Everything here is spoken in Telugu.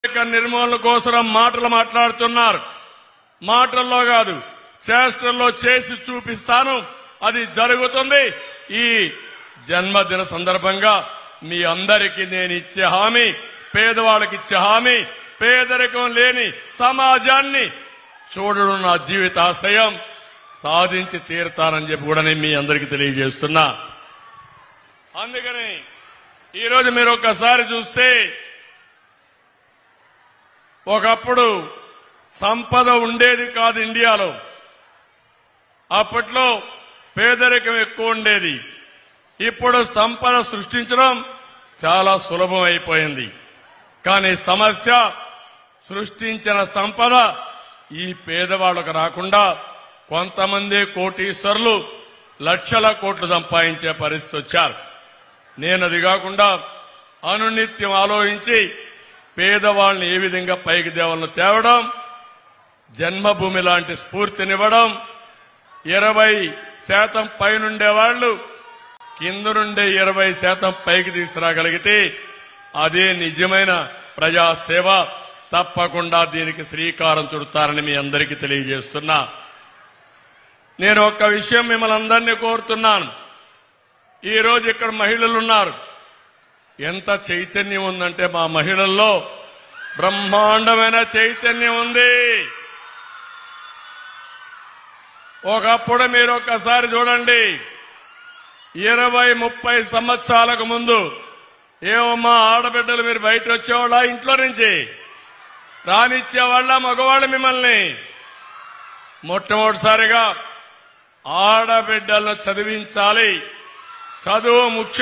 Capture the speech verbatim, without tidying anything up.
నిర్మూలన కోసం మాటలు మాట్లాడుతున్నారు. మాటల్లో కాదు, చేష్టల్లో చేసి చూపిస్తాను. అది జరుగుతుంది. ఈ జన్మదిన సందర్భంగా మీ అందరికీ నేను ఇచ్చే హామీ, పేదవాళ్ళకి ఇచ్చే హామీ, పేదరికం లేని సమాజాన్ని చూడడం నా జీవితాశయం. సాధించి తీరుతానని చెప్పి కూడా నేను మీ అందరికీ తెలియజేస్తున్నా. అందుకని ఈరోజు మీరు ఒక్కసారి చూస్తే, ఒకప్పుడు సంపద ఉండేది కాదు ఇండియాలో. అప్పట్లో పేదరికం ఎక్కువ ఉండేది. ఇప్పుడు సంపద సృష్టించడం చాలా సులభం అయిపోయింది. కానీ సమస్య, సృష్టించిన సంపద ఈ పేదవాళ్లకు రాకుండా కొంతమంది కోటీశ్వరులు లక్షల కోట్లు సంపాదించే పరిస్థితి వచ్చారు. నేను అది కాకుండా అనునిత్యం ఆలోచించి పేదవాళ్ళని ఏ విధంగా పైకి దేవాలను తేవడం, జన్మభూమి లాంటి స్ఫూర్తినివ్వడం, ఇరవై శాతం పైనుండే వాళ్ళు కింద నుండే ఇరవై శాతం పైకి తీసుకురాగలిగితే అదే నిజమైన ప్రజాసేవ. తప్పకుండా దీనికి శ్రీకారం చుడతారని మీ అందరికీ తెలియజేస్తున్నా. నేను ఒక్క విషయం మిమ్మల్ని అందరినీ కోరుతున్నాను. ఈ రోజు ఇక్కడ మహిళలు ఉన్నారు. ఎంత చైతన్యం ఉందంటే మా మహిళల్లో బ్రహ్మాండమైన చైతన్యం ఉంది. ఒకప్పుడు మీరు ఒక్కసారి చూడండి, ఇరవై ముప్పై సంవత్సరాలకు ముందు ఏమమ్మా ఆడబిడ్డలు మీరు బయట వచ్చేవాళ్ళ, ఇంట్లో నుంచి రానిచ్చేవాళ్ళ మగవాళ్ళు మిమ్మల్ని? మొట్టమొదటిసారిగా ఆడబిడ్డలను చదివించాలి, చదువు ముఖ్యం.